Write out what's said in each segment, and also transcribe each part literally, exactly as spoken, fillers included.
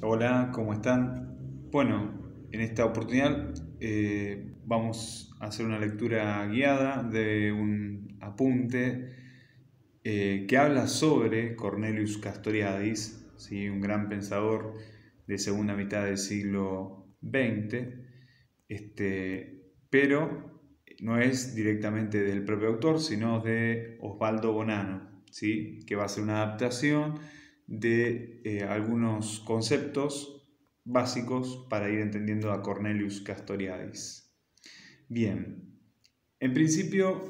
Hola, ¿cómo están? Bueno, en esta oportunidad eh, vamos a hacer una lectura guiada de un apunte eh, que habla sobre Cornelius Castoriadis, ¿sí? Un gran pensador de segunda mitad del siglo veinte, este, pero no es directamente del propio autor, sino de Osvaldo Bonanno, ¿sí? Que va a ser una adaptación de eh, algunos conceptos básicos para ir entendiendo a Cornelius Castoriadis. Bien, en principio,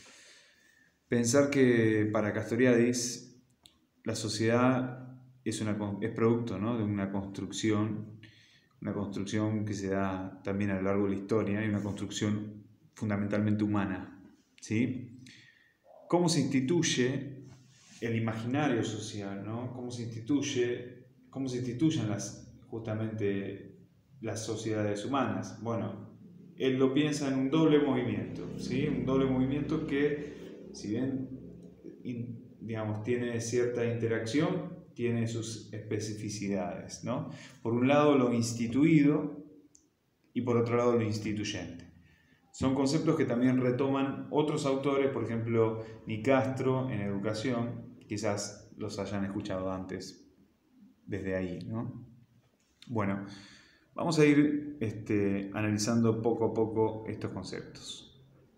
pensar que para Castoriadis la sociedad es, una, es producto, ¿no?, de una construcción, una construcción que se da también a lo largo de la historia y una construcción fundamentalmente humana, ¿sí? ¿Cómo se instituye el imaginario social, ¿no? ¿Cómo se instituye, cómo se instituyen las, justamente las sociedades humanas? Bueno, él lo piensa en un doble movimiento, ¿sí? Un doble movimiento que, si bien, digamos, tiene cierta interacción, tiene sus especificidades, ¿no? Por un lado lo instituido y por otro lado lo instituyente. Son conceptos que también retoman otros autores, por ejemplo, Nicastro en educación, quizás los hayan escuchado antes desde ahí, ¿no? Bueno, vamos a ir este, analizando poco a poco estos conceptos.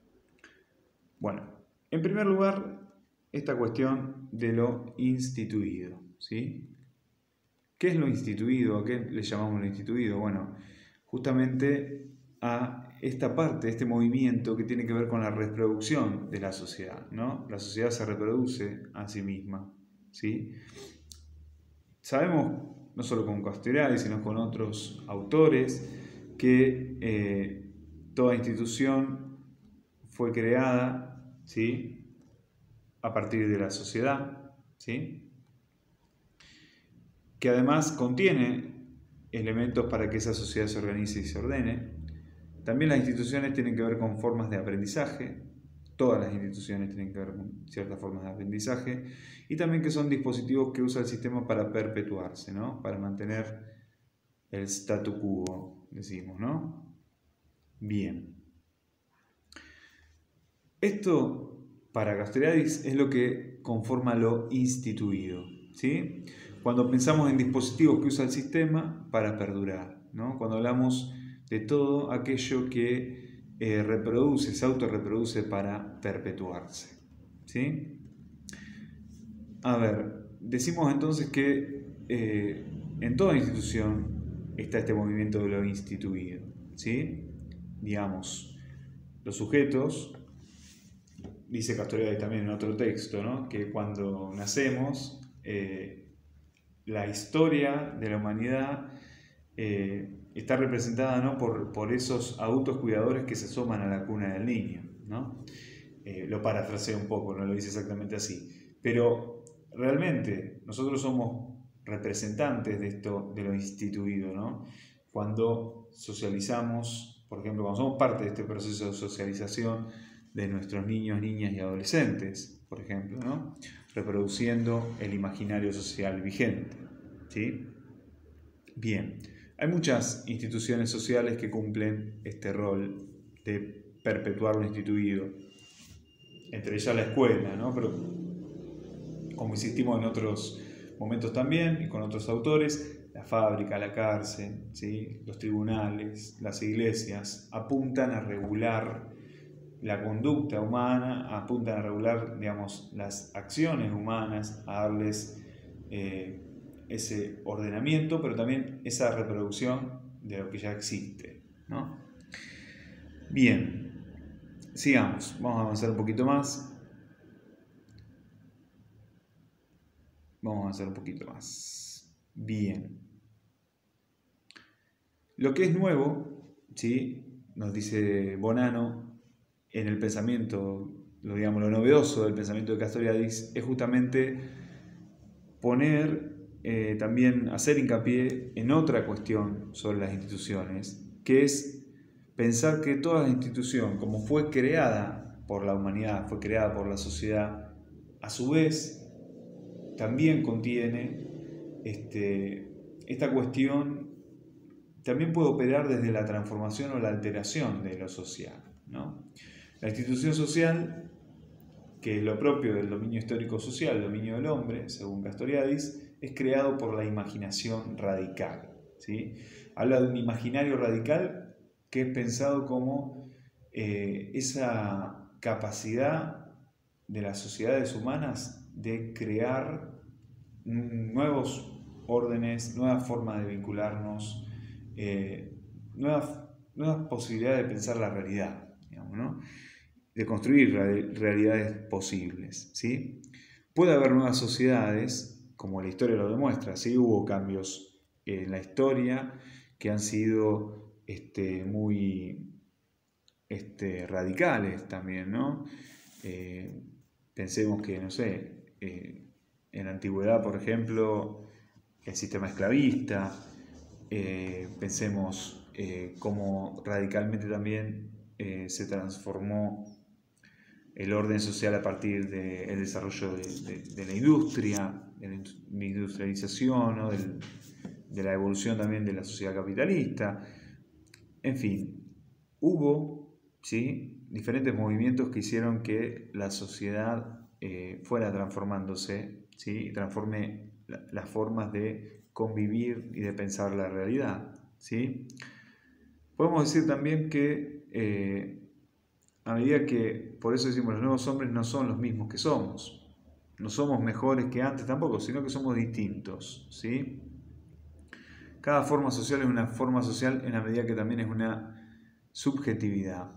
Bueno, en primer lugar, esta cuestión de lo instituido, ¿sí? ¿Qué es lo instituido? ¿A qué le llamamos lo instituido? Bueno, justamente a esta parte, este movimiento que tiene que ver con la reproducción de la sociedad, ¿no? La sociedad se reproduce a sí misma, ¿sí? Sabemos, no solo con Castoriadis, sino con otros autores, que eh, toda institución fue creada, ¿sí?, a partir de la sociedad, ¿sí?, que además contiene elementos para que esa sociedad se organice y se ordene. También las instituciones tienen que ver con formas de aprendizaje, todas las instituciones tienen que ver con ciertas formas de aprendizaje, y también que son dispositivos que usa el sistema para perpetuarse, ¿no?, para mantener el statu quo, decimos, ¿no? Bien. Esto, para Castoriadis, es lo que conforma lo instituido, ¿sí? Cuando pensamos en dispositivos que usa el sistema para perdurar, ¿no? Cuando hablamos de todo aquello que eh, reproduce, se autorreproduce para perpetuarse, ¿sí? A ver, decimos entonces que eh, en toda institución está este movimiento de lo instituido, ¿sí? Digamos, los sujetos, dice Castoriadis también en otro texto, ¿no?, que cuando nacemos, eh, la historia de la humanidad eh, está representada, ¿no?, por, por esos adultos cuidadores que se asoman a la cuna del niño, ¿no? Eh, lo parafraseo un poco, no lo dice exactamente así, pero realmente nosotros somos representantes de esto, de lo instituido, ¿no? Cuando socializamos, por ejemplo, cuando somos parte de este proceso de socialización de nuestros niños, niñas y adolescentes, por ejemplo, ¿no?, reproduciendo el imaginario social vigente, ¿sí? Bien, hay muchas instituciones sociales que cumplen este rol de perpetuar lo instituido, entre ellas la escuela, ¿no? Pero como insistimos en otros momentos también y con otros autores, la fábrica, la cárcel, ¿sí?, los tribunales, las iglesias apuntan a regular la conducta humana, apuntan a regular, digamos, las acciones humanas, a darles eh, ese ordenamiento, pero también esa reproducción de lo que ya existe, ¿no? Bien, sigamos, vamos a avanzar un poquito más. Vamos a avanzar un poquito más. Bien. Lo que es nuevo, ¿sí?, nos dice Bonanno, en el pensamiento, lo, digamos, lo novedoso del pensamiento de Castoriadis, es justamente poner, eh, también hacer hincapié en otra cuestión sobre las instituciones, que es pensar que toda la institución, como fue creada por la humanidad, fue creada por la sociedad, a su vez también contiene este, esta cuestión también puede operar desde la transformación o la alteración de lo social, ¿no? La institución social, que es lo propio del dominio histórico social, el dominio del hombre, según Castoriadis, es creado por la imaginación radical, ¿sí? Habla de un imaginario radical que es pensado como eh, esa capacidad de las sociedades humanas de crear nuevos órdenes, nuevas formas de vincularnos, eh, nuevas, nuevas posibilidades de pensar la realidad, digamos, ¿no? De construir realidades posibles, ¿sí? Puede haber nuevas sociedades, como la historia lo demuestra, ¿sí? Hubo cambios en la historia que han sido este, muy este, radicales también, ¿no? Eh, pensemos que, no sé, eh, en la antigüedad, por ejemplo, el sistema esclavista, eh, pensemos eh, cómo radicalmente también eh, se transformó el orden social a partir del desarrollo de, de, de la industria, de la industrialización, ¿no? Del, de la evolución también de la sociedad capitalista. En fin, hubo, ¿sí?, diferentes movimientos que hicieron que la sociedad eh, fuera transformándose, ¿sí?, y transforme la, las formas de convivir y de pensar la realidad, ¿sí? Podemos decir también que eh, a medida que, por eso decimos, los nuevos hombres no son los mismos que somos, no somos mejores que antes tampoco, sino que somos distintos, ¿sí? Cada forma social es una forma social en la medida que también es una subjetividad.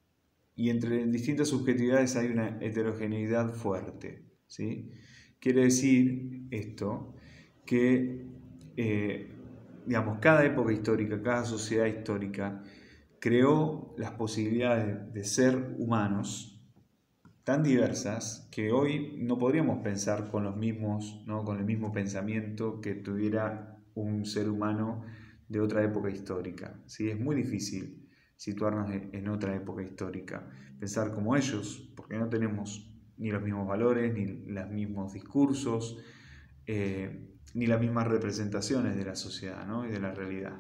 Y entre distintas subjetividades hay una heterogeneidad fuerte, ¿sí? Quiere decir esto que, eh, digamos, cada época histórica, cada sociedad histórica creó las posibilidades de ser humanos tan diversas que hoy no podríamos pensar con los mismos, ¿no?, con el mismo pensamiento que tuviera un ser humano de otra época histórica, ¿sí? Es muy difícil situarnos en otra época histórica, pensar como ellos, porque no tenemos ni los mismos valores, ni los mismos discursos, eh, ni las mismas representaciones de la sociedad, ¿no?, y de la realidad.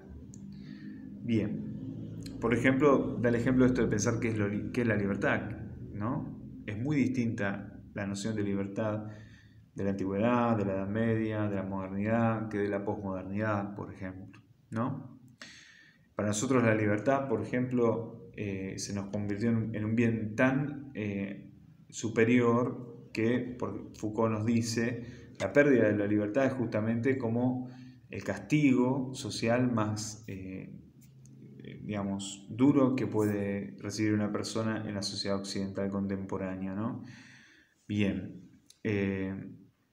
Bien, por ejemplo, da el ejemplo de esto de pensar qué es, lo, qué es la libertad, ¿no? Es muy distinta la noción de libertad de la antigüedad, de la Edad Media, de la modernidad, que de la posmodernidad, por ejemplo, ¿no? Para nosotros la libertad, por ejemplo, eh, se nos convirtió en, en un bien tan eh, superior que, por Foucault nos dice, la pérdida de la libertad es justamente como el castigo social más, eh, digamos, duro que puede recibir una persona en la sociedad occidental contemporánea, ¿no? Bien, eh,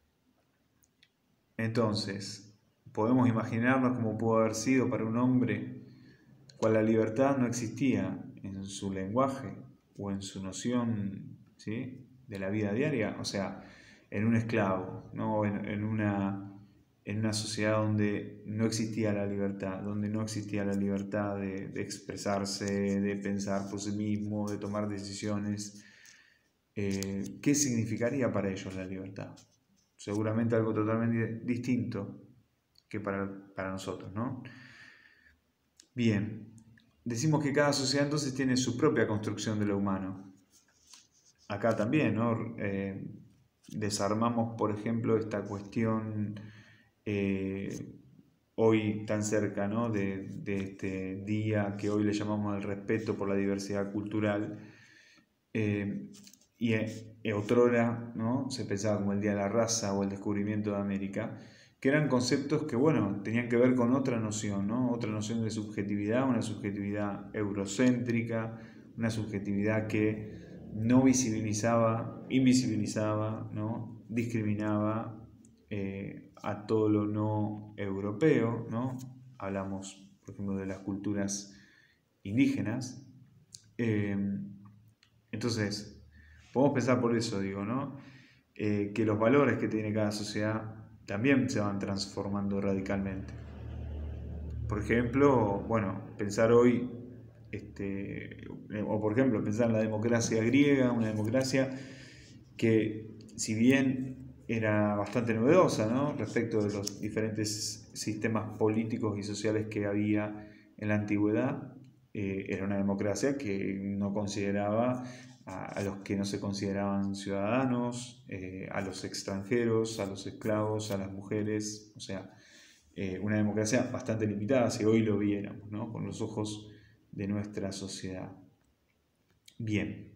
entonces, podemos imaginarnos cómo pudo haber sido para un hombre cual la libertad no existía en su lenguaje o en su noción, ¿sí?, de la vida diaria, o sea, en un esclavo, ¿no?, en, en, una, en una sociedad donde no existía la libertad, donde no existía la libertad de, de expresarse, de pensar por sí mismo, de tomar decisiones. Eh, ¿Qué significaría para ellos la libertad? Seguramente algo totalmente distinto que para, para nosotros, ¿no? Bien, decimos que cada sociedad entonces tiene su propia construcción de lo humano. Acá también, ¿no? Eh, desarmamos, por ejemplo, esta cuestión eh, hoy tan cerca, ¿no?, de, de este día que hoy le llamamos el respeto por la diversidad cultural. Eh, y eh, otrora, ¿no?, se pensaba como el Día de la Raza o el descubrimiento de América, que eran conceptos que, bueno, tenían que ver con otra noción, ¿no?, otra noción de subjetividad, una subjetividad eurocéntrica, una subjetividad que no visibilizaba, invisibilizaba, ¿no?, discriminaba eh, a todo lo no europeo, ¿no? Hablamos, por ejemplo, de las culturas indígenas. Eh, entonces, podemos pensar por eso, digo, ¿no?, eh, que los valores que tiene cada sociedad también se van transformando radicalmente. Por ejemplo, bueno, pensar hoy, este, o por ejemplo, pensar en la democracia griega, una democracia que, si bien era bastante novedosa, ¿no? Respecto de los diferentes sistemas políticos y sociales que había en la antigüedad. Eh, era una democracia que no consideraba a, a los que no se consideraban ciudadanos, eh, a los extranjeros, a los esclavos, a las mujeres, o sea, eh, una democracia bastante limitada si hoy lo viéramos, ¿no? Con los ojos de nuestra sociedad. Bien.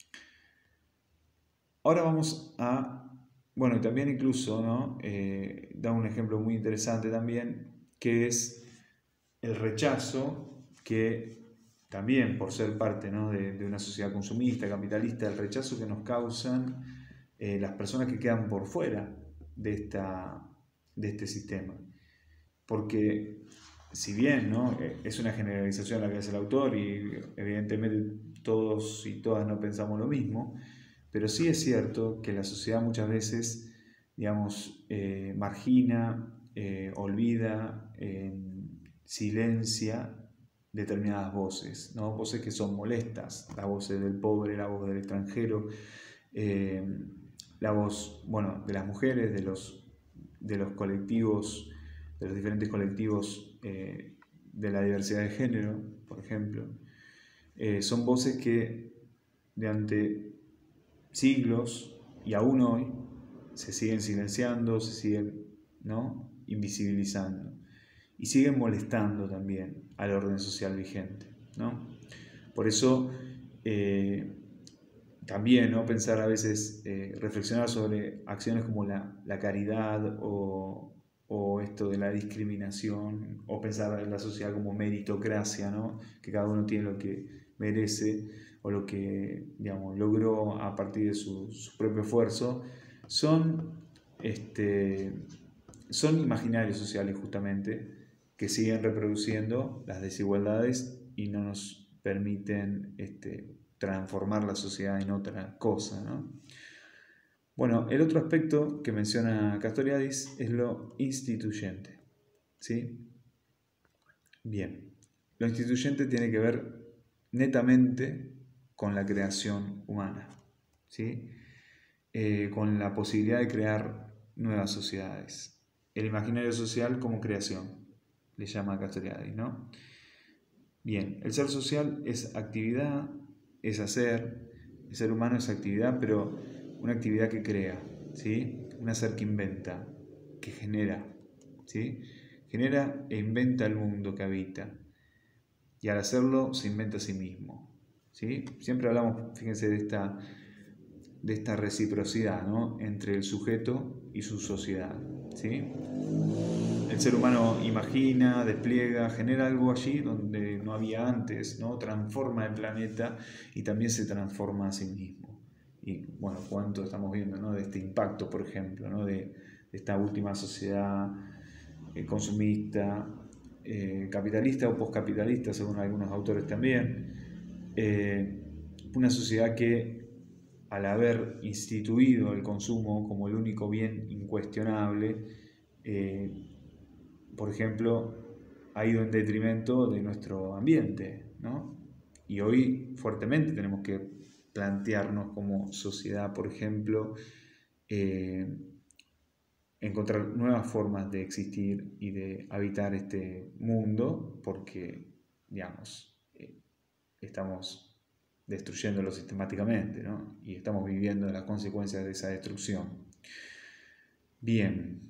Ahora vamos a, bueno, y también incluso, ¿no? Eh, da un ejemplo muy interesante también, que es el rechazo que también por ser parte, ¿no? de, de una sociedad consumista, capitalista, el rechazo que nos causan eh, las personas que quedan por fuera de, esta, de este sistema. Porque si bien, ¿no? es una generalización la que hace el autor y evidentemente todos y todas no pensamos lo mismo, pero sí es cierto que la sociedad muchas veces, digamos, eh, margina, eh, olvida, eh, silencia determinadas voces, ¿no? Voces que son molestas, las voces del pobre, la voz del extranjero, eh, la voz, bueno, de las mujeres, de los, de los colectivos, de los diferentes colectivos eh, de la diversidad de género, por ejemplo. Eh, son voces que durante siglos y aún hoy se siguen silenciando, se siguen, ¿no? invisibilizando y siguen molestando también al orden social vigente, ¿no? Por eso eh, también, ¿no? pensar a veces, eh, reflexionar sobre acciones como la, la caridad o, o esto de la discriminación, o pensar en la sociedad como meritocracia, ¿no? que cada uno tiene lo que merece o lo que, digamos, logró a partir de su, su propio esfuerzo, son, este, son imaginarios sociales justamente que siguen reproduciendo las desigualdades y no nos permiten este, transformar la sociedad en otra cosa, ¿no? Bueno, el otro aspecto que menciona Castoriadis es lo instituyente, ¿sí? Bien, lo instituyente tiene que ver netamente con la creación humana, ¿sí? Eh, con la posibilidad de crear nuevas sociedades. El imaginario social como creación, le llama Castoriadis, ¿no? Bien, el ser social es actividad, es hacer, el ser humano es actividad, pero una actividad que crea, ¿sí? Un hacer que inventa, que genera, ¿sí? Genera e inventa el mundo que habita. Y al hacerlo se inventa a sí mismo, ¿sí? Siempre hablamos, fíjense, de esta, de esta reciprocidad, ¿no? entre el sujeto y su sociedad, ¿sí? El ser humano imagina, despliega, genera algo allí donde no había antes, ¿no? Transforma el planeta y también se transforma a sí mismo. Y bueno, cuánto estamos viendo, ¿no? de este impacto, por ejemplo, ¿no? de, de esta última sociedad eh, consumista, eh, capitalista o poscapitalista, según algunos autores también. Eh, una sociedad que, al haber instituido el consumo como el único bien incuestionable, eh, por ejemplo, ha ido en detrimento de nuestro ambiente, ¿no? Y hoy fuertemente tenemos que plantearnos como sociedad, por ejemplo, eh, encontrar nuevas formas de existir y de habitar este mundo, porque, digamos, eh, estamos destruyéndolo sistemáticamente, ¿no? Y estamos viviendo las consecuencias de esa destrucción. Bien.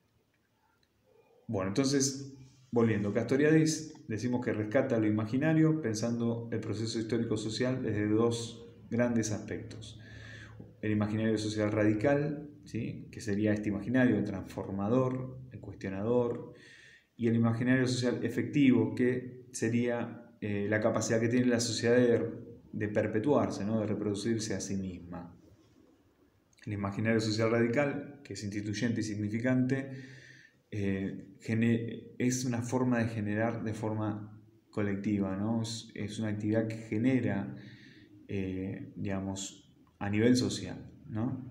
Bueno, entonces, volviendo, Castoriadis decimos que rescata lo imaginario pensando el proceso histórico-social desde dos grandes aspectos. El imaginario social radical, ¿sí? que sería este imaginario transformador, el cuestionador, y el imaginario social efectivo, que sería eh, la capacidad que tiene la sociedad de, de perpetuarse, ¿no? de reproducirse a sí misma. El imaginario social radical, que es instituyente y significante, eh, es una forma de generar de forma colectiva, ¿no? es, es una actividad que genera, eh, digamos, a nivel social, ¿no?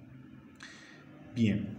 Bien.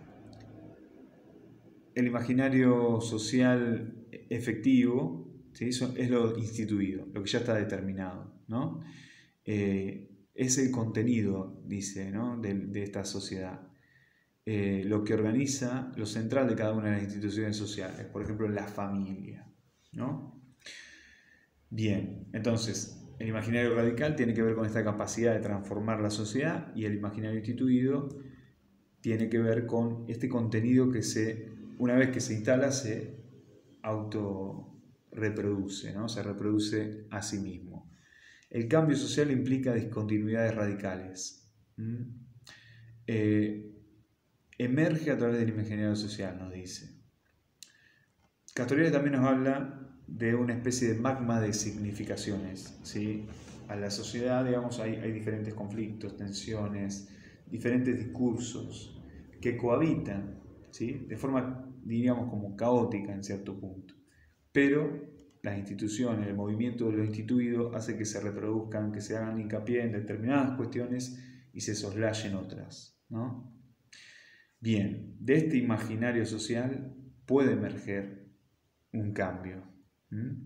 El imaginario social efectivo, ¿sí? es lo instituido, lo que ya está determinado, ¿no? Eh, es el contenido, dice, ¿no? de, de esta sociedad. eh, lo que organiza, lo central de cada una de las instituciones sociales, por ejemplo, la familia, ¿no? Bien, entonces, el imaginario radical tiene que ver con esta capacidad de transformar la sociedad y el imaginario instituido tiene que ver con este contenido que se, una vez que se instala, se autorreproduce, ¿no? Se reproduce a sí mismo. El cambio social implica discontinuidades radicales. ¿Mm? Eh, emerge a través del imaginario social, nos dice. Castoriadis también nos habla de una especie de magma de significaciones, ¿sí? A la sociedad, digamos, hay, hay diferentes conflictos, tensiones, diferentes discursos que cohabitan, ¿sí? De forma, diríamos, como caótica en cierto punto. Pero las instituciones, el movimiento de lo instituido hace que se reproduzcan, que se hagan hincapié en determinadas cuestiones y se soslayen otras, ¿no? Bien, de este imaginario social puede emerger un cambio. ¿Mm?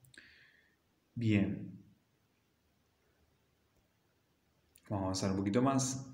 Bien. Vamos a avanzar un poquito más.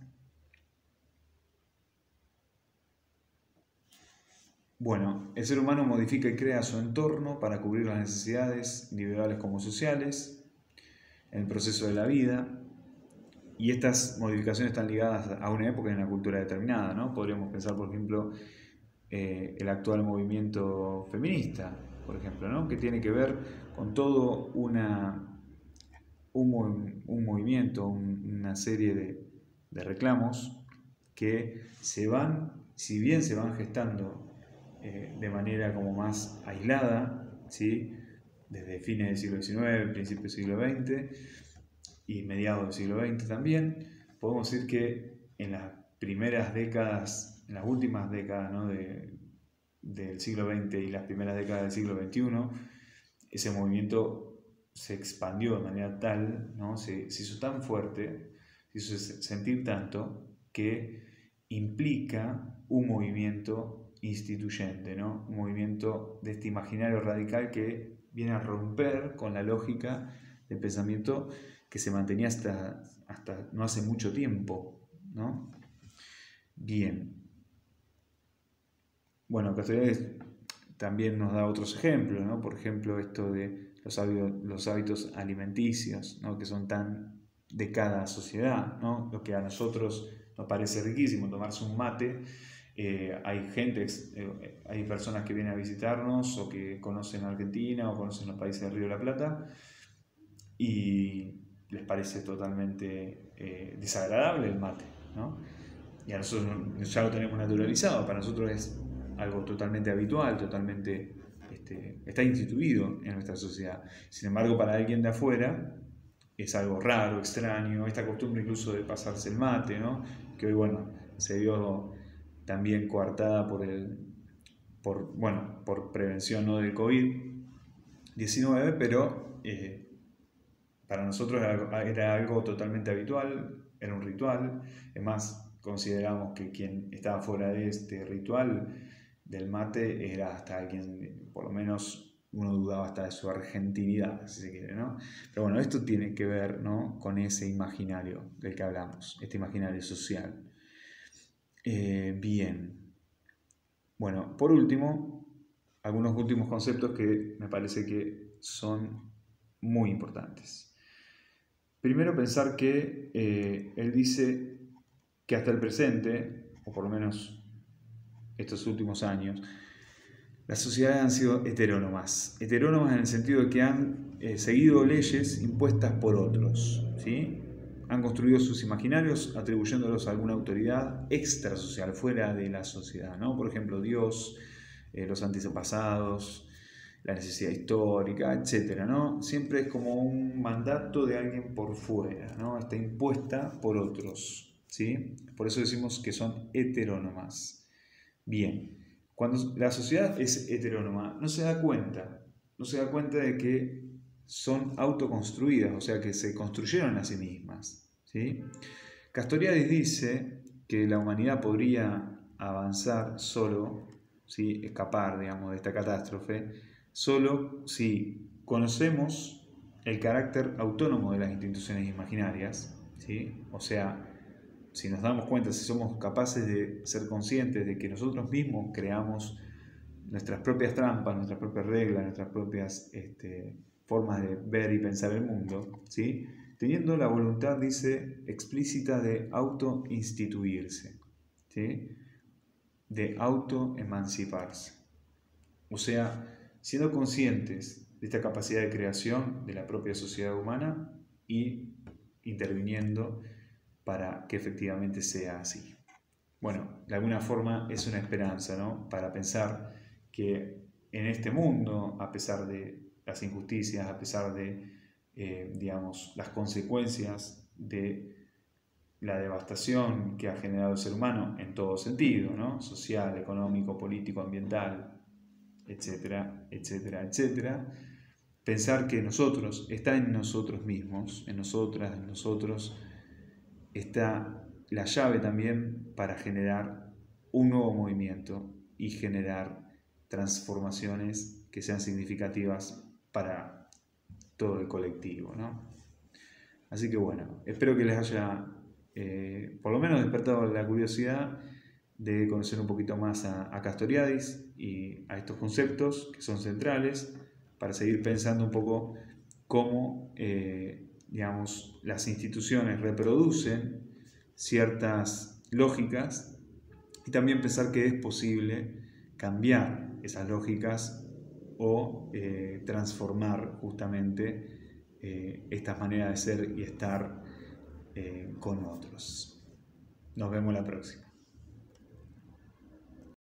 Bueno, el ser humano modifica y crea su entorno para cubrir las necesidades individuales como sociales en el proceso de la vida. Y estas modificaciones están ligadas a una época y a una cultura determinada, ¿no? Podríamos pensar, por ejemplo, eh, el actual movimiento feminista, por ejemplo, ¿no? Que tiene que ver con todo una, un, un movimiento, un, una serie de, de reclamos que se van, si bien se van gestando eh, de manera como más aislada, ¿sí? Desde fines del siglo diecinueve, principios del siglo veinte y mediados del siglo veinte también, podemos decir que en las primeras décadas, en las últimas décadas, ¿no? de, del siglo veinte y las primeras décadas del siglo veintiuno, ese movimiento se expandió de manera tal, ¿no? se, se hizo tan fuerte, se hizo sentir tanto, que implica un movimiento instituyente, ¿no? Un movimiento de este imaginario radical que viene a romper con la lógica del pensamiento que se mantenía hasta, hasta no hace mucho tiempo, ¿no? Bien. Bueno, Castoriadis también nos da otros ejemplos, ¿no? Por ejemplo, esto de los hábitos, los hábitos alimenticios, ¿no? Que son tan de cada sociedad, ¿no? Lo que a nosotros nos parece riquísimo, tomarse un mate. Eh, hay gente, eh, hay personas que vienen a visitarnos o que conocen Argentina o conocen los países del Río de la Plata y les parece totalmente eh, desagradable el mate, ¿no? Y a nosotros ya lo tenemos naturalizado, para nosotros es algo totalmente habitual, totalmente este, está instituido en nuestra sociedad. Sin embargo, para alguien de afuera es algo raro, extraño, esta costumbre incluso de pasarse el mate, ¿no? Que hoy, bueno, se vio también coartada por, el, por, bueno, por prevención, ¿no? del COVID diecinueve, pero eh, para nosotros era, era algo totalmente habitual, era un ritual. Es más, consideramos que quien estaba fuera de este ritual del mate era hasta alguien, por lo menos uno dudaba hasta de su argentinidad, si se quiere, ¿no? Pero bueno, esto tiene que ver, ¿no? con ese imaginario del que hablamos, este imaginario social. Eh, bien. Bueno, por último, algunos últimos conceptos que me parece que son muy importantes. Primero, pensar que eh, él dice que hasta el presente, o por lo menos estos últimos años, las sociedades han sido heterónomas. Heterónomas en el sentido de que han eh, seguido leyes impuestas por otros, ¿sí? Han construido sus imaginarios atribuyéndolos a alguna autoridad extrasocial, fuera de la sociedad, ¿no? Por ejemplo, Dios, eh, los antepasados, la necesidad histórica, etcétera, ¿no? Siempre es como un mandato de alguien por fuera, ¿no? Está impuesta por otros, ¿sí? Por eso decimos que son heterónomas. Bien, cuando la sociedad es heterónoma, no se da cuenta, no se da cuenta de que son autoconstruidas, o sea, que se construyeron a sí mismas, ¿sí? Castoriadis dice que la humanidad podría avanzar solo, ¿sí? Escapar, digamos, de esta catástrofe, solo si conocemos el carácter autónomo de las instituciones imaginarias, ¿sí? O sea, si nos damos cuenta, si somos capaces de ser conscientes de que nosotros mismos creamos nuestras propias trampas, nuestras propias reglas, nuestras propias este, formas de ver y pensar el mundo, ¿sí? Teniendo la voluntad, dice, explícita de auto-instituirse, ¿sí? De auto-emanciparse. O sea, siendo conscientes de esta capacidad de creación de la propia sociedad humana y interviniendo para que efectivamente sea así. Bueno, de alguna forma es una esperanza, ¿no? Para pensar que en este mundo, a pesar de las injusticias, a pesar de, eh, digamos, las consecuencias de la devastación que ha generado el ser humano en todo sentido, ¿no? Social, económico, político, ambiental, etcétera, etcétera, etcétera, pensar que nosotros, está en nosotros mismos, en nosotras, en nosotros, está la llave también para generar un nuevo movimiento y generar transformaciones que sean significativas para todo el colectivo, ¿no? Así que bueno, espero que les haya eh, por lo menos despertado la curiosidad de conocer un poquito más a, a Castoriadis y a estos conceptos que son centrales para seguir pensando un poco cómo eh, digamos, las instituciones reproducen ciertas lógicas y también pensar que es posible cambiar esas lógicas o eh, transformar justamente eh, estas maneras de ser y estar eh, con otros. Nos vemos la próxima.